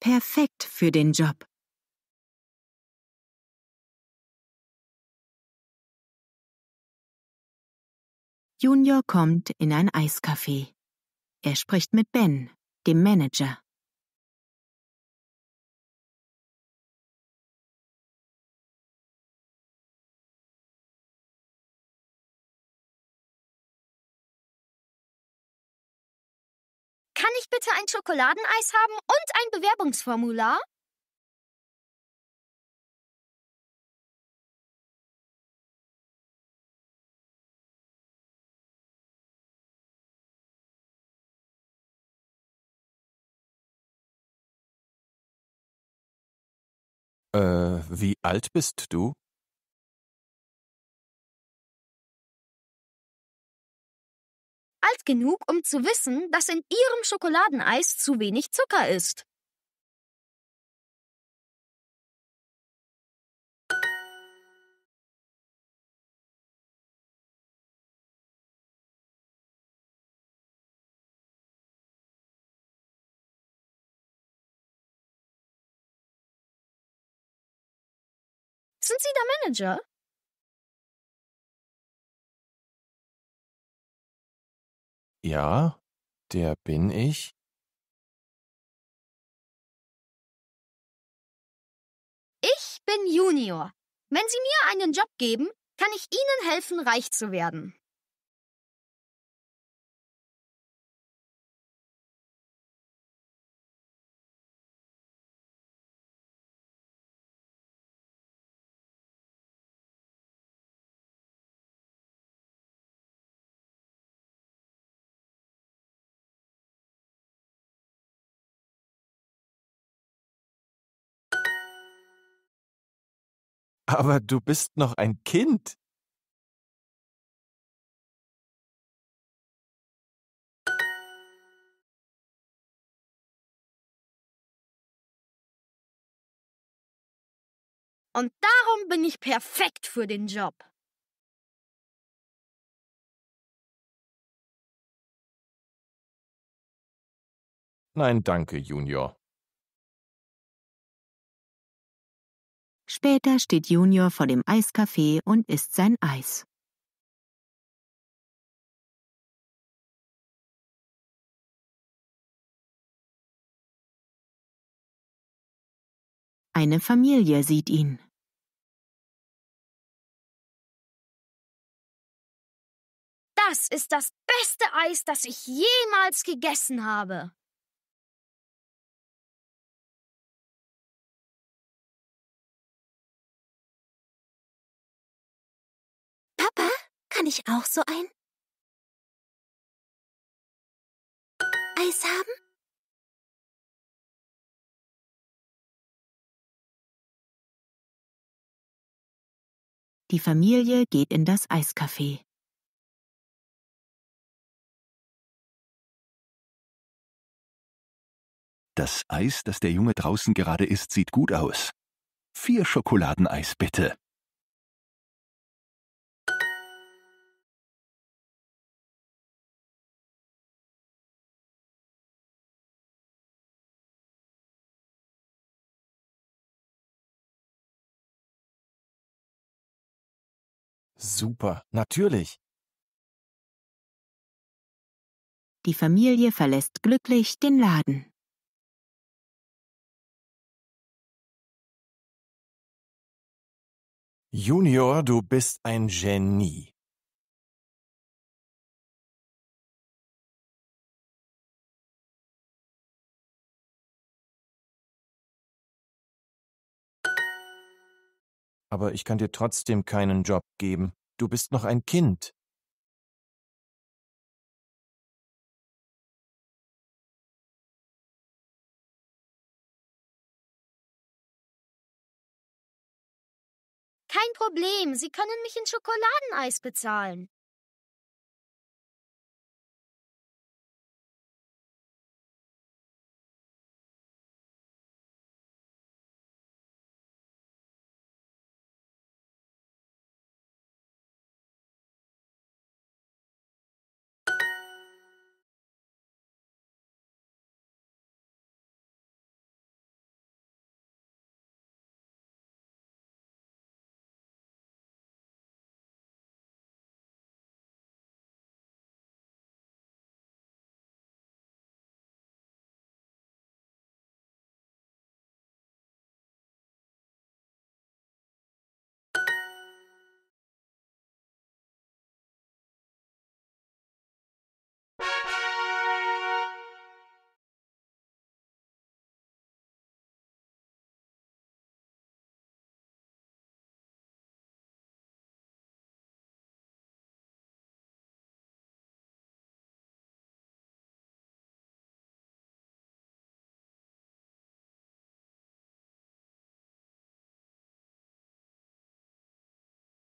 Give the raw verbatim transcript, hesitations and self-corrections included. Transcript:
perfekt für den Job. Junior kommt in ein Eiscafé. Er spricht mit Ben, dem Manager. Kann ich bitte ein Schokoladeneis haben und ein Bewerbungsformular? Äh, wie alt bist du? Alt genug, um zu wissen, dass in Ihrem Schokoladeneis zu wenig Zucker ist. Sind Sie der Manager? Ja, der bin ich. Ich bin Junior. Wenn Sie mir einen Job geben, kann ich Ihnen helfen, reich zu werden. Aber du bist noch ein Kind. Und darum bin ich perfekt für den Job. Nein, danke, Junior. Später steht Junior vor dem Eiscafé und isst sein Eis. Eine Familie sieht ihn. Das ist das beste Eis, das ich jemals gegessen habe. Papa, kann ich auch so ein Eis haben? Die Familie geht in das Eiscafé. Das Eis, das der Junge draußen gerade isst, sieht gut aus. Vier Schokoladeneis, bitte. Super, natürlich. Die Familie verlässt glücklich den Laden. Junior, du bist ein Genie. Aber ich kann dir trotzdem keinen Job geben. Du bist noch ein Kind. Kein Problem, Sie können mich in Schokoladeneis bezahlen.